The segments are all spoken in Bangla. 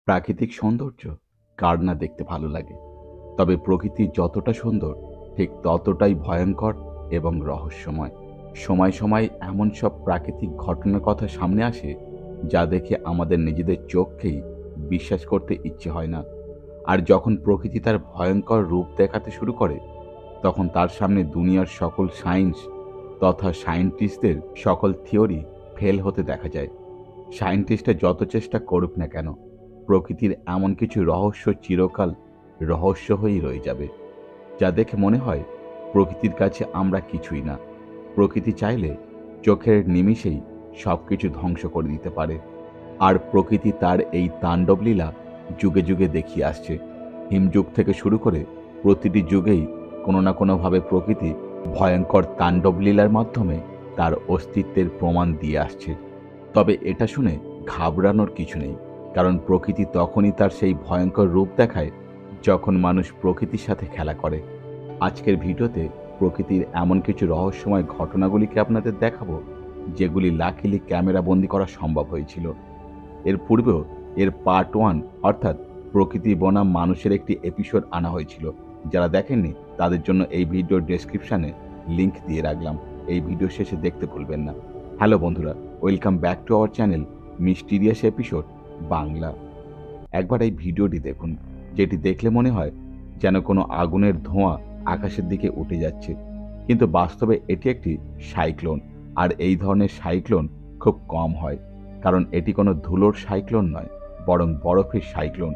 প্রাকৃতিক সৌন্দর্য কার না দেখতে ভালো লাগে, তবে প্রকৃতি যতটা সুন্দর ঠিক ততটাই ভয়ঙ্কর এবং রহস্যময়। সময় সময় এমন সব প্রাকৃতিক ঘটনার কথা সামনে আসে যা দেখে আমাদের নিজেদের চোখকেই বিশ্বাস করতে ইচ্ছে হয় না। আর যখন প্রকৃতি তার ভয়ঙ্কর রূপ দেখাতে শুরু করে, তখন তার সামনে দুনিয়ার সকল সায়েন্স তথা সায়েন্টিস্টদের সকল থিওরি ফেল হতে দেখা যায়। সায়েন্টিস্টরা যত চেষ্টা করুক না কেন, প্রকৃতির এমন কিছু রহস্য চিরকাল রহস্য হয়েই রয়ে যাবে, যা দেখে মনে হয় প্রকৃতির কাছে আমরা কিছুই না। প্রকৃতি চাইলে চোখের নিমিষেই সবকিছু ধ্বংস করে দিতে পারে। আর প্রকৃতি তার এই তাণ্ডবলীলা যুগে যুগে দেখিয়ে আসছে। হিমযুগ থেকে শুরু করে প্রতিটি যুগেই কোনো না কোনোভাবে প্রকৃতি ভয়ঙ্কর তাণ্ডবলীলার মাধ্যমে তার অস্তিত্বের প্রমাণ দিয়ে আসছে। তবে এটা শুনে ঘাবড়ানোর কিছু নেই, কারণ প্রকৃতি তখনই তার সেই ভয়ঙ্কর রূপ দেখায় যখন মানুষ প্রকৃতির সাথে খেলা করে। আজকের ভিডিওতে প্রকৃতির এমন কিছু রহস্যময় ঘটনাগুলিকে আপনাদের দেখাবো, যেগুলি লাকিলি ক্যামেরা বন্দি করা সম্ভব হয়েছিল। এর পূর্বেও এর পার্ট 1 অর্থাৎ প্রকৃতি বনাম মানুষের একটি এপিসোড আনা হয়েছিল। যারা দেখেননি তাদের জন্য এই ভিডিওর ডেসক্রিপশানে লিংক দিয়ে রাখলাম, এই ভিডিও শেষে দেখতে ভুলবেন না। হ্যালো বন্ধুরা, welcome back to our channel mysterious episode Bangla. একবার এই ভিডিওটি দেখুন, যেটি দেখলে মনে হয় যেন কোনো আগুনের ধোঁয়া আকাশের দিকে উঠে যাচ্ছে, কিন্তু বাস্তবে এটি একটি সাইক্লোন। আর এই ধরনের সাইক্লোন খুব কম হয়, কারণ এটি কোনো ধুলোর সাইক্লোন নয়, বরং বরফের সাইক্লোন।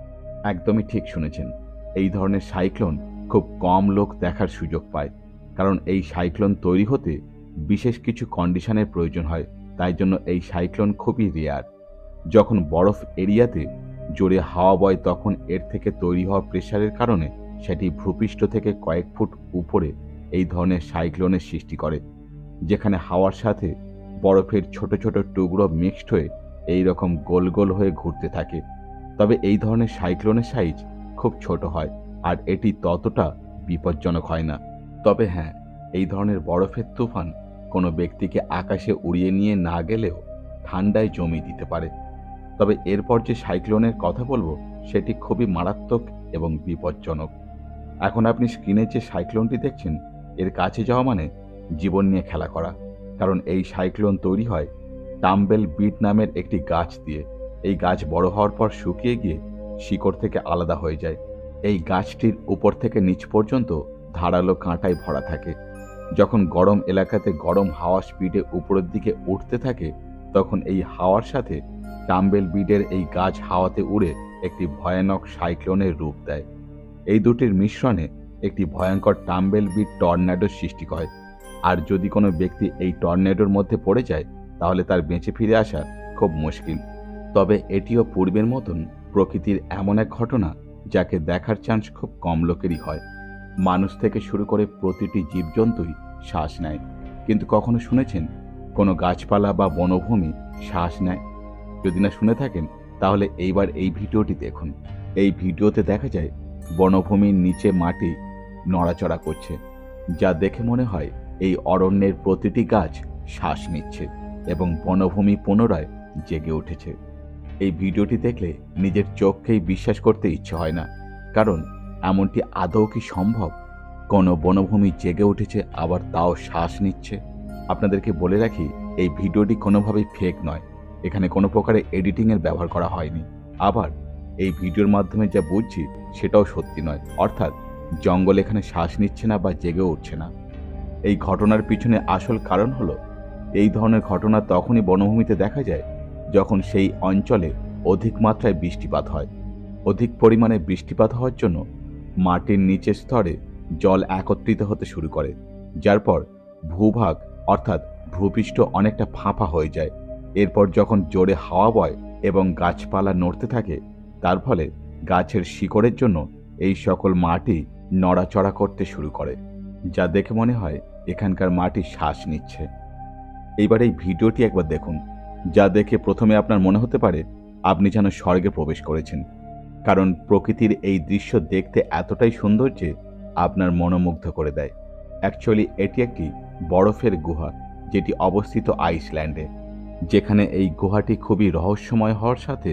একদমই ঠিক শুনেছেন, এই ধরনের সাইক্লোন খুব কম লোক দেখার সুযোগ পায়, কারণ এই সাইক্লোন তৈরি হতে বিশেষ কিছু কন্ডিশনের প্রয়োজন হয়। তাই জন্য এই সাইক্লোন খুবই রেয়ার। যখন বরফ এরিয়াতে জোরে হাওয়া বয়, তখন এর থেকে তৈরি হওয়া প্রেসারের কারণে সেটি ভূপৃষ্ঠ থেকে কয়েক ফুট উপরে এই ধরনের সাইক্লোনের সৃষ্টি করে, যেখানে হাওয়ার সাথে বরফের ছোট ছোট টুকরো মিক্সড হয়ে এই রকম গোল গোল হয়ে ঘুরতে থাকে। তবে এই ধরনের সাইক্লোনের সাইজ খুব ছোট হয়, আর এটি ততটা বিপজ্জনক হয় না। তবে হ্যাঁ, এই ধরনের বরফের তুফান কোনো ব্যক্তিকে আকাশে উড়িয়ে নিয়ে না গেলেও ঠান্ডায় জমিয়ে দিতে পারে। তবে এরপর যে সাইক্লোনের কথা বলবো সেটি খুবই মারাত্মক এবং বিপজ্জনক। এখন আপনি স্ক্রিনে যে সাইক্লোনটি দেখছেন, এর কাছে যাওয়া মানে জীবন নিয়ে খেলা করা, কারণ এই সাইক্লোন তৈরি হয় টাম্বেল বিট নামের একটি গাছ দিয়ে। এই গাছ বড় হওয়ার পর শুকিয়ে গিয়ে শিকড় থেকে আলাদা হয়ে যায়। এই গাছটির উপর থেকে নিচ পর্যন্ত ধারালো কাঁটায় ভরা থাকে। যখন গরম এলাকাতে গরম হাওয়া স্পিডে উপরের দিকে উঠতে থাকে, তখন এই হাওয়ার সাথে টাম্বেল বিডের এই গাছ হাওয়াতে উড়ে একটি ভয়ানক সাইক্লোনের রূপ দেয়। এই দুটির মিশ্রণে একটি ভয়ঙ্কর টাম্বেল বিড টর্নেডোর সৃষ্টি হয়। আর যদি কোনো ব্যক্তি এই টর্নেডোর মধ্যে পড়ে যায়, তাহলে তার বেঁচে ফিরে আসা খুব মুশকিল। তবে এটিও পূর্বের মতন প্রকৃতির এমন এক ঘটনা যাকে দেখার চান্স খুব কম লোকেরই হয়। মানুষ থেকে শুরু করে প্রতিটি জীবজন্তুই শ্বাস নেয়, কিন্তু কখনো শুনেছেন কোনো গাছপালা বা বনভূমি শ্বাস নেয়? যদি না শুনে থাকেন, তাহলে এইবার এই ভিডিওটি দেখুন। এই ভিডিওতে দেখা যায় বনভূমির নিচে মাটি নড়াচড়া করছে, যা দেখে মনে হয় এই অরণ্যের প্রতিটি গাছ শ্বাস নিচ্ছে এবং বনভূমি পুনরায় জেগে উঠেছে। এই ভিডিওটি দেখলে নিজের চোখকেই বিশ্বাস করতে ইচ্ছে হয় না, কারণ এমনটি আদৌ কি সম্ভব? কোনো বনভূমি জেগে উঠেছে, আবার তাও শ্বাস নিচ্ছে। আপনাদেরকে বলে রাখি, এই ভিডিওটি কোনোভাবেই ফেক নয়, এখানে কোনো প্রকারে এডিটিংয়ের ব্যবহার করা হয়নি। আবার এই ভিডিওর মাধ্যমে যা বুঝছি সেটাও সত্যি নয়, অর্থাৎ জঙ্গল এখানে শ্বাস নিচ্ছে না বা জেগে উঠছে না। এই ঘটনার পিছনে আসল কারণ হলো, এই ধরনের ঘটনা তখনই বনভূমিতে দেখা যায় যখন সেই অঞ্চলে অধিক মাত্রায় বৃষ্টিপাত হয়। অধিক পরিমাণে বৃষ্টিপাত হওয়ার জন্য মাটির নিচের স্তরে জল একত্রিত হতে শুরু করে, যার পর ভূভাগ অর্থাৎ ভূপৃষ্ঠ অনেকটা ফাঁপা হয়ে যায়। এরপর যখন জোরে হাওয়া বয় এবং গাছপালা নড়তে থাকে, তার ফলে গাছের শিকড়ের জন্য এই সকল মাটি নড়াচড়া করতে শুরু করে, যা দেখে মনে হয় এখানকার মাটি শ্বাস নিচ্ছে। এইবার এই ভিডিওটি একবার দেখুন, যা দেখে প্রথমে আপনার মনে হতে পারে আপনি যেন স্বর্গে প্রবেশ করেছেন, কারণ প্রকৃতির এই দৃশ্য দেখতে এতটাই সুন্দর যে আপনার মনোমুগ্ধ করে দেয়। অ্যাকচুয়ালি এটি একটি বরফের গুহা, যেটি অবস্থিত আইসল্যান্ডে, যেখানে এই গুহাটি খুবই রহস্যময় হওয়ার সাথে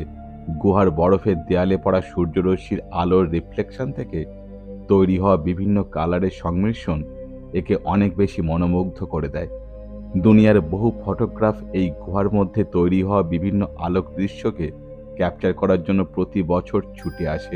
গুহার বরফের দেয়ালে পড়া সূর্যরশ্মির আলোর রিফ্লেকশন থেকে তৈরি হওয়া বিভিন্ন কালারের সংমিশ্রণ একে অনেক বেশি মনোমুগ্ধ করে দেয়। দুনিয়ার বহু ফটোগ্রাফ এই গুহার মধ্যে তৈরি হওয়া বিভিন্ন আলোক দৃশ্যকে ক্যাপচার করার জন্য প্রতি বছর ছুটে আসে।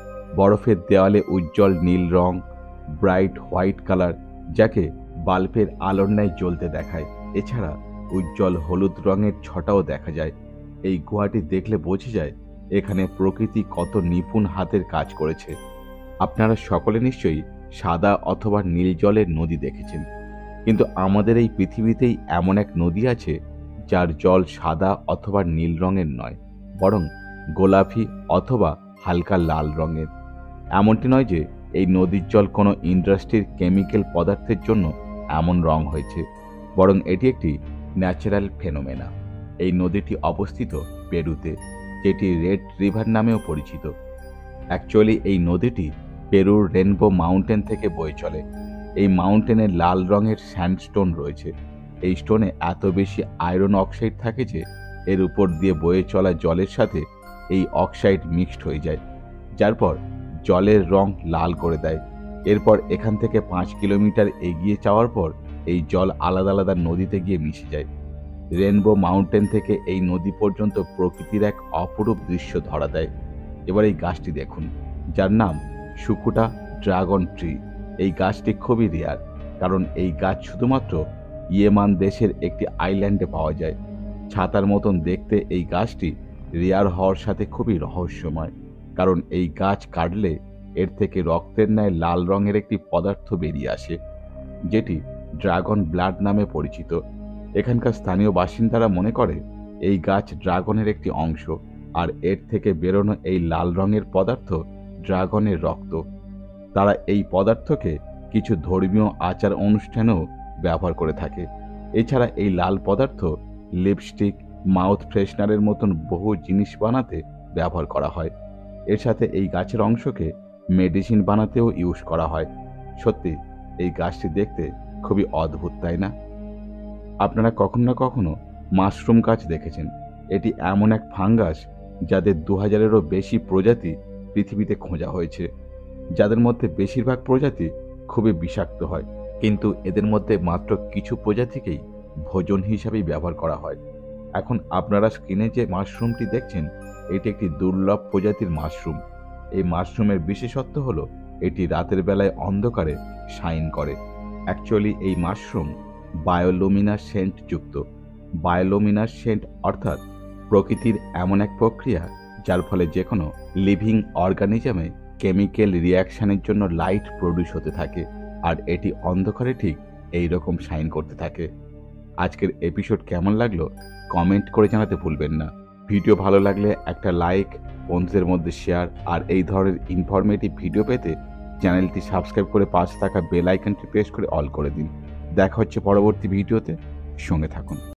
বরফের দেওয়ালে উজ্জ্বল নীল রং, ব্রাইট হোয়াইট কালার, যাকে বাল্বের আলোর ন্যায় জ্বলতে দেখায়। এছাড়া উজ্জ্বল হলুদ রঙের ছটাও দেখা যায়। এই গুহাটি দেখলে বোঝা যায় এখানে প্রকৃতি কত নিপুণ হাতের কাজ করেছে। আপনারা সকলে নিশ্চয়ই সাদা অথবা নীল জলের নদী দেখেছেন, কিন্তু আমাদের এই পৃথিবীতেই এমন এক নদী আছে যার জল সাদা অথবা নীল রঙের নয়, বরং গোলাপি অথবা হালকা লাল রঙের। এমনটি নয় যে এই নদীর জল কোনো ইন্ডাস্ট্রির কেমিক্যাল পদার্থের জন্য এমন রং হয়েছে, বরং এটি একটি ন্যাচারাল ফেনোমেনা। এই নদীটি অবস্থিত পেরুতে, যেটি রেড রিভার নামেও পরিচিত। অ্যাকচুয়ালি এই নদীটি পেরুর রেনবো মাউন্টেন থেকে বয়ে চলে। এই মাউন্টেনে লাল রঙের স্যান্ডস্টোন রয়েছে। এই স্টোনে এত বেশি আয়রন অক্সাইড থাকে যে এর উপর দিয়ে বয়ে চলা জলের সাথে এই অক্সাইড মিক্সড হয়ে যায়, যার পর জলের রং লাল করে দেয়। এরপর এখান থেকে 5 কিলোমিটার এগিয়ে যাওয়ার পর এই জল আলাদা আলাদা নদীতে গিয়ে মিশে যায়। রেনবো মাউন্টেন থেকে এই নদী পর্যন্ত প্রকৃতির এক অপরূপ দৃশ্য ধরা দেয়। এবার এই গাছটি দেখুন, যার নাম শুকুটা ড্রাগন ট্রি। এই গাছটি খুবই রেয়ার, কারণ এই গাছ শুধুমাত্র ইয়েমান দেশের একটি আইল্যান্ডে পাওয়া যায়। ছাতার মতন দেখতে এই গাছটি রেয়ার হওয়ার সাথে খুবই রহস্যময়, কারণ এই গাছ কাটলে এর থেকে রক্তের ন্যায় লাল রঙের একটি পদার্থ বেরিয়ে আসে, যেটি ড্রাগন ব্লাড নামে পরিচিত। এখানকার স্থানীয় বাসিন্দারা মনে করে এই গাছ ড্রাগনের একটি অংশ, আর এর থেকে বেরোনো এই লাল রঙের পদার্থ ড্রাগনের রক্ত। তারা এই পদার্থকে কিছু ধর্মীয় আচার অনুষ্ঠানেও ব্যবহার করে থাকে। এছাড়া এই লাল পদার্থ লিপস্টিক, মাউথ ফ্রেশনারের মতন বহু জিনিস বানাতে ব্যবহার করা হয়। এর সাথে এই গাছের অংশকে মেডিসিন বানাতেও ইউজ করা হয়। সত্যি এই গাছটি দেখতে খুবই অদ্ভুত, তাই না? আপনারা কখনো না কখনো মাশরুম গাছ দেখেছেন। এটি এমন এক ফাঙ্গাস যাদের 2000-এরও বেশি প্রজাতি পৃথিবীতে খোঁজা হয়েছে, যাদের মধ্যে বেশিরভাগ প্রজাতি খুবই বিষাক্ত হয়, কিন্তু এদের মধ্যে মাত্র কিছু প্রজাতিকেই ভোজন হিসাবেই ব্যবহার করা হয়। এখন আপনারা স্ক্রিনে যে মাশরুমটি দেখছেন, এটি একটি দুর্লভ প্রজাতির মাশরুম। এই মাশরুমের বিশেষত্ব হলো এটি রাতের বেলায় অন্ধকারে শাইন করে। অ্যাকচুয়ালি এই মাশরুম বায়োলুমিনাসেন্ট যুক্ত। বায়োলুমিনাসেন্ট অর্থাৎ প্রকৃতির এমন এক প্রক্রিয়া যার ফলে যে কোনো লিভিং অর্গানিজমে কেমিক্যাল রিয়াকশনের জন্য লাইট প্রডিউস হতে থাকে, আর এটি অন্ধকারে ঠিক এই রকম শাইন করতে থাকে। আজকের এপিসোড কেমন লাগলো কমেন্ট করে জানাতে ভুলবেন না। ভিডিও ভালো লাগলে একটা লাইক, বন্ধুদের মধ্যে শেয়ার, আর এই ধরনের ইনফরমেটিভ ভিডিও পেতে চ্যানেলটি সাবস্ক্রাইব করে পাশে থাকা বেল আইকনটি প্রেস করে অল করে দিন। দেখা হচ্ছে পরবর্তী ভিডিওতে, সঙ্গে থাকুন।